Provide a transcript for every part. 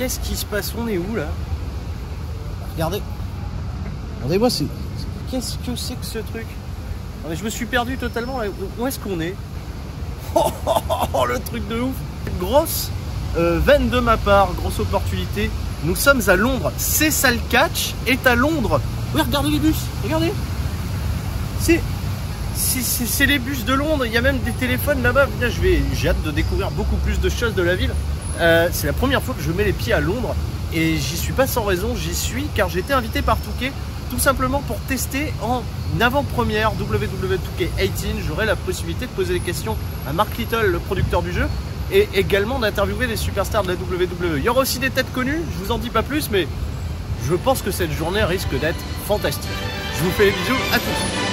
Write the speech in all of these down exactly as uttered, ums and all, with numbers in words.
Qu'est-ce qui se passe? On est où là? Regardez. Regardez-moi, c'est... Qu'est-ce que c'est que ce truc? Non, mais je me suis perdu totalement là. Où est-ce qu'on est? Oh, oh, oh, oh, le truc de ouf. Grosse euh, veine de ma part, grosse opportunité. Nous sommes à Londres. Cécile Catch est à Londres. Oui, regardez les bus. Regardez. C'est... C'est les bus de Londres, il y a même des téléphones là-bas. J'ai hâte de découvrir beaucoup plus de choses de la ville. Euh, c'est la première fois que je mets les pieds à Londres et j'y suis pas sans raison, j'y suis car j'ai été invité par Touquet tout simplement pour tester en avant-première W W deux K dix-huit. J'aurai la possibilité de poser des questions à Mark Little, le producteur du jeu, et également d'interviewer les superstars de la W W E. Il y aura aussi des têtes connues, je vous en dis pas plus, mais je pense que cette journée risque d'être fantastique. Je vous fais des bisous, à tous.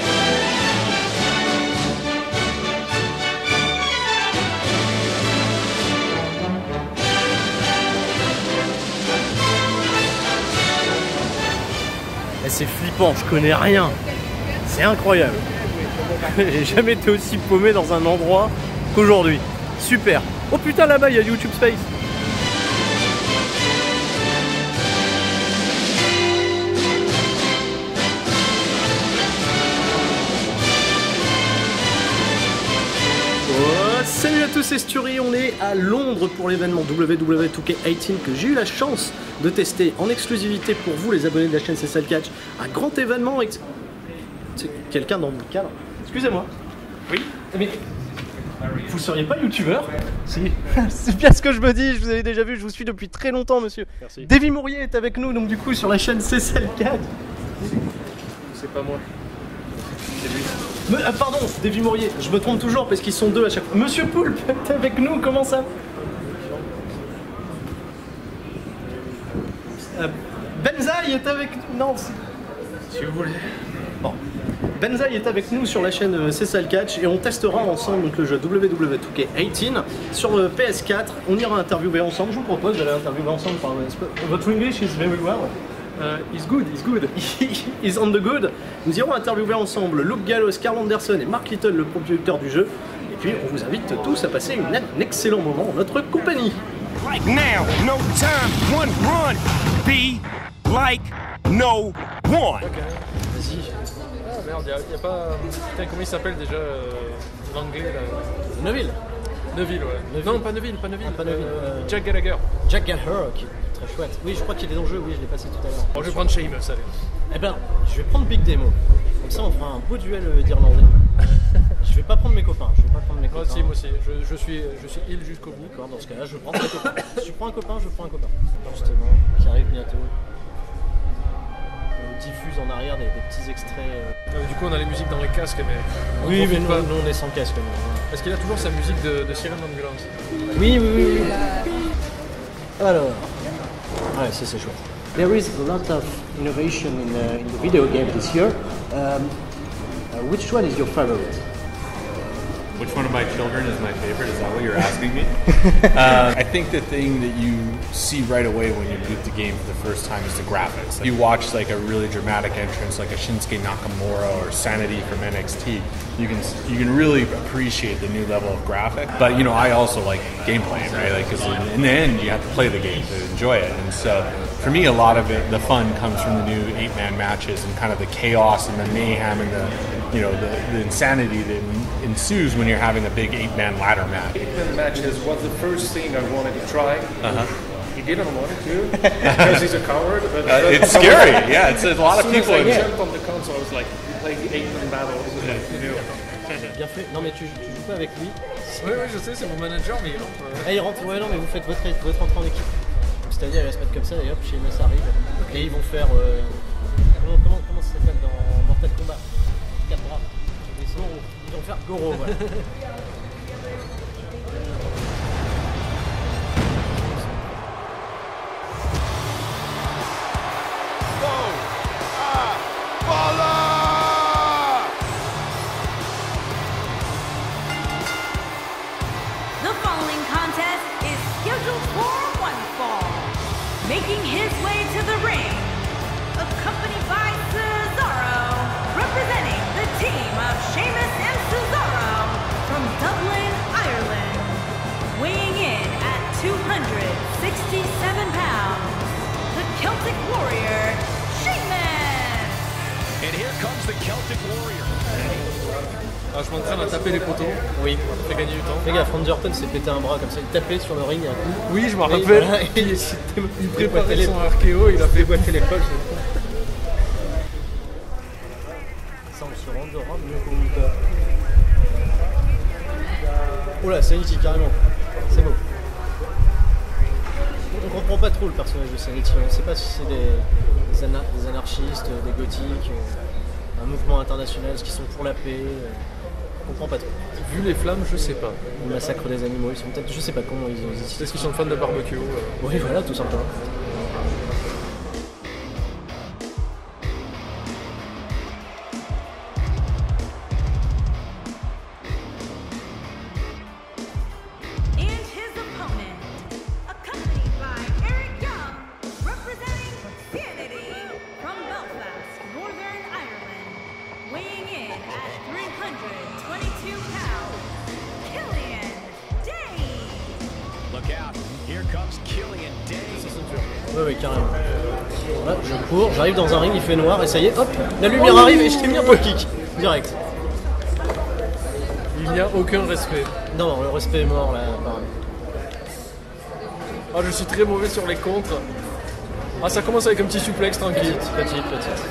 C'est flippant, je connais rien. C'est incroyable. J'ai jamais été aussi paumé dans un endroit qu'aujourd'hui. Super. Oh putain, là-bas, il y a YouTube Space. Oh, salut à tous, c'est Sturi, on est à Londres pour l'événement W W deux K dix-huit que j'ai eu la chance de tester en exclusivité pour vous les abonnés de la chaîne Cécile Catch. Un grand événement. Ex... C'est quelqu'un dans le cadre. Excusez-moi. Oui. Mais vous ne seriez pas youtubeur? Si. C'est bien ce que je me dis, je vous avais déjà vu, je vous suis depuis très longtemps monsieur. Merci. Davy Mourier est avec nous donc du coup sur la chaîne Cécile Catch. C'est pas moi. C'est lui. Me, ah, pardon, Davy Mourier, je me trompe toujours parce qu'ils sont deux à chaque fois. Monsieur Poulpe est avec nous, comment ça? euh, Benzaï est avec nous. Non, si vous voulez. Bon. Benzaï est avec nous sur la chaîne euh, Cécile Catch et on testera ensemble donc, le jeu W W deux K dix-huit sur le P S quatre. On ira interviewer ensemble. Je vous propose d'aller interviewer ensemble. Par... Votre English is very well. Uh, he's good, he's good. He's on the good. Nous irons interviewer ensemble Luke Gallows, Carl Anderson et Mark Little, le producteur du jeu. Et puis on vous invite tous à passer une, un excellent moment en notre compagnie. Like now, no time, one run. Be like no one. Ok. Vas-y. Ah merde, y'a y a pas. Putain, comment il s'appelle déjà euh, l'anglais là? Neville. Neville, ouais. Neville. Non, pas Neville, pas Neville. Ah, pas Neville. Euh, Jack Gallagher. Jack Gallagher, ok. Très chouette. Oui, je crois qu'il est dans le jeu, oui, je l'ai passé tout à l'heure. Bon, je vais prendre Seamus, allez. Eh ben, je vais prendre Big Demo. Comme ça, on fera un beau duel d'Irlandais. Je vais pas prendre mes copains, je vais pas prendre mes moi copains. Moi aussi, moi aussi. Je, je suis, je suis heal jusqu'au bout. D'accord, dans ce cas-là, je prends mes copains. Si je prends un copain, je prends un copain. Justement, qui arrive bientôt. On diffuse en arrière des, des petits extraits. Euh... Euh, du coup, on a les musiques dans les casques, mais. On oui, mais nous, pas. nous, on est sans casque. Nous. Est-ce qu'il a toujours sa musique de, de Siren Ambulance? Oui, oui, oui. oui. Alors. Ouais, ça c'est chouette. There is a lot of innovation in, uh, in the video game this year. Um, uh, which one is your favorite? Which one of my children is my favorite? Is that what you're asking me? uh, I think the thing that you see right away when you boot the game for the first time is the graphics. If you watch like a really dramatic entrance like a Shinsuke Nakamura or Sanity from N X T, you can you can really appreciate the new level of graphic. But you know, I also like gameplay, right? Like, because in, in the end, you have to play the game to enjoy it. And so, for me, a lot of it, the fun comes from the new eight-man matches and kind of the chaos and the mayhem and the you know the, the insanity that ensues when you're having a big eight-man ladder match. Eight-man matches was the first thing I wanted to try. Uh-huh. He didn't want to because he's a coward. But uh, it's scary. Yeah, it's a lot of people. As I jumped on the console, I was like, you play the eight-man battle. You know. Bien fait. Non mais tu, tu joues pas avec lui. Oui, oui, je sais, c'est mon manager, mais il rentre. Euh... Ah, il rentre. Ouais, non, mais vous faites votre, votre entrée en équipe. C'est-à-dire, il va se mettre comme ça et hop, chez Seamus arrive. Okay. Et ils vont faire. Euh... Comment, comment, comment ça s'appelle dans Mortal Kombat? Quatre bras. Ils vont faire Goro, voilà. The following contest is scheduled for one fall. Making his way to the ring, accompanied by Cesaro, representing the team of Sheamus and Cesaro from Dublin, Ireland. Weighing in at two hundred sixty-seven pounds, the Celtic Warrior, Sheamus. And here comes the Celtic Warrior. Ah, je m'entraîne à taper les poteaux. Oui. Ça fait gagner du temps. Les gars, Randy Orton s'est pété un bras comme ça, il tapait sur le ring un coup. Oui, je m'en Et rappelle. voilà, il, il- il préparait son archéo, il a fait boiter l'épaule. Ça, on se rendra mieux qu'on nous peur. Oh là, Sanity, carrément. C'est beau. On comprend pas trop le personnage de Sanity. On sait pas si c'est des, des, ana- des anarchistes, des gothiques, euh, un mouvement international, ce qui sont pour la paix. euh, On comprend pas trop. Vu les flammes, je sais pas. Le massacre des animaux, ils sont peut-être. Je sais pas comment ils ont C'est hésité. parce qu'ils sont fans de barbecue. euh. Oui, voilà, tout simplement. And his opponent, accompanied by Eric Young, representing Sanity from Belfast, Northern Ireland, weighing in at three hundred twenty-two pounds, Killian Dane. Look out. Here comes Killian Dane. Oui, oui, carrément. Là, je cours, j'arrive dans un ring, il fait noir, et ça y est, hop, la lumière arrive et je t'ai mis un pole kick. Direct. Il n'y a aucun respect. Non, le respect est mort là, pareil. Ah, je suis très mauvais sur les contres. Ah, ça commence avec un petit suplex tranquille. Petite, petite, petite.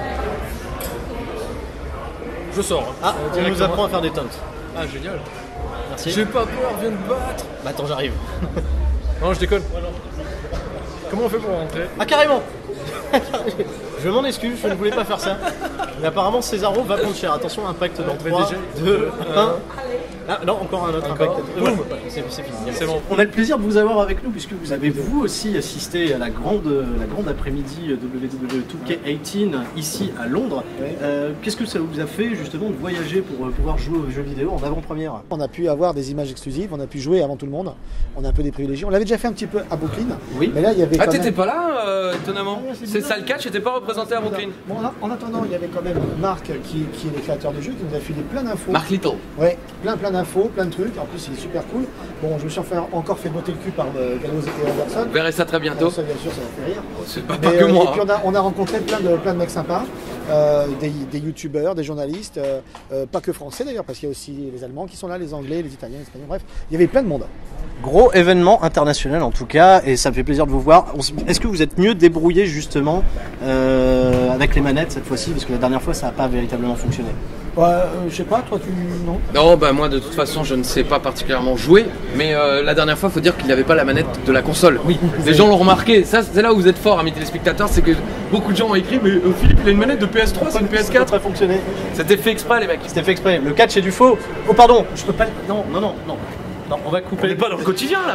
Je sors. Ah, Euh, on nous directement. apprend à faire des taunts. Ah, génial. Merci. J'ai pas peur, viens me battre. Bah attends, j'arrive. Non, je déconne. Comment on fait pour rentrer? Ah, carrément. Je m'en excuse, je ne voulais pas faire ça. Mais apparemment, Cesaro va prendre cher. Attention, impact dans Mais trois, déjà- deux, un. Ah non, encore un autre Encore. impact. Boum. C'est c'est fini. C'est bon. On a le plaisir de vous avoir avec nous puisque vous avez vous aussi assisté à la grande, la grande après-midi W W E deux K dix-huit ici à Londres. Euh, Qu'est-ce que ça vous a fait justement de voyager pour euh, pouvoir jouer aux jeux vidéo en avant-première? On a pu avoir des images exclusives, on a pu jouer avant tout le monde. On a un peu des privilégiés. On l'avait déjà fait un petit peu à Brooklyn. Oui. Mais là, il y avait Ah, quand t'étais même... pas là, euh, étonnamment. Ah, c'est C'est bizarre. ça le catch, j'étais pas représenté à Brooklyn. Bon, en, en attendant, il y avait quand même Marc qui, qui est le créateur du jeu, qui nous a filé plein d'infos. Mark Little. Ouais, plein plein d'infos, plein de trucs. En plus, il est super cool. Bon, je me suis enfin encore fait botter le cul par euh, Gallows et Anderson. Vous verrez ça très bientôt. Ça, bien sûr, ça m'a fait rire. C'est pas, Mais, pas que euh, moi. Et puis on a, on a rencontré plein de, plein de mecs sympas, euh, des, des youtubeurs, des journalistes, euh, euh, pas que français d'ailleurs, parce qu'il y a aussi les Allemands qui sont là, les Anglais, les Italiens, les Espagnols, bref, il y avait plein de monde. Gros événement international en tout cas, et ça me fait plaisir de vous voir. On s- Est-ce que vous êtes mieux débrouillé justement euh, avec les manettes cette fois-ci, parce que la dernière fois ça n'a pas véritablement fonctionné? Ouais, euh, je sais pas, toi tu... non? Non, bah moi de toute façon je ne sais pas particulièrement jouer, mais euh, la dernière fois faut dire qu'il n'y avait pas la manette de la console. Oui. Les gens l'ont remarqué, ça c'est là où vous êtes fort amis téléspectateurs, c'est que beaucoup de gens ont écrit mais euh, Philippe il a une manette de P S trois, c'est une P S quatre. Ça a fonctionné. C'était fait exprès les mecs. C'était fait exprès. Le catch est du faux. Oh pardon, je peux pas. Non, non, non, non. Non, on va On couper. n'est pas dans le quotidien là.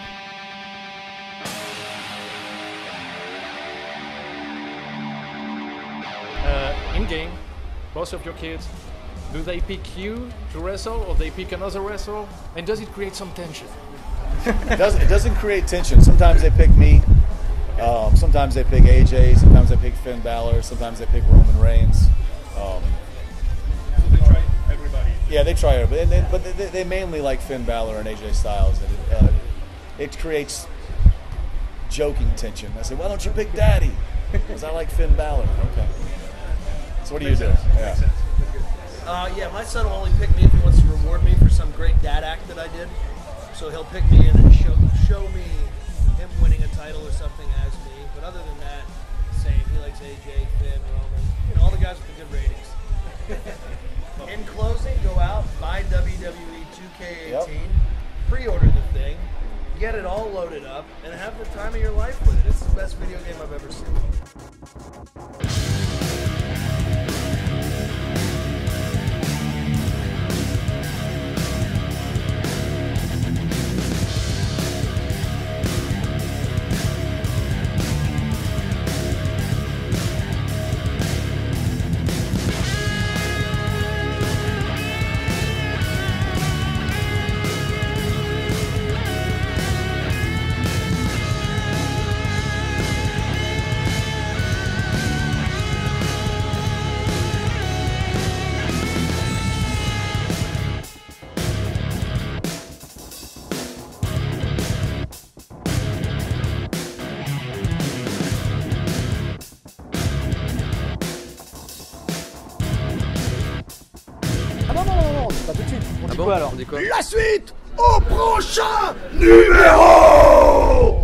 Uh, in game, most of your kids, do they pick you to wrestle or they pick another wrestler? And does it create some tension? It doesn't, it doesn't create tension. Sometimes they pick me. Um, sometimes they pick A J. Sometimes they pick Finn Balor. Sometimes they pick Roman Reigns. Um, They try everybody. yeah, they try it, but they, but they, they mainly like Finn Balor and A J Styles. And it, uh, it creates joking tension. I say, why don't you pick Daddy? Because I like Finn Balor. Okay. So what do you do? Yeah. Uh, yeah, my son will only pick me if he wants to reward me for some great dad act that I did. So he'll pick me and show show me him winning a title or something as me. But other than that, same. He likes A J, Finn, Roman, you know, all the guys with the good ratings. In closing, go out, buy W W E two K eighteen, pre-order the thing, get it all loaded up, and have the time of your life with it. It's the best video game I've ever seen. Pas tout de suite. On Ah dit bon quoi alors? On dit quoi? La suite au prochain numéro.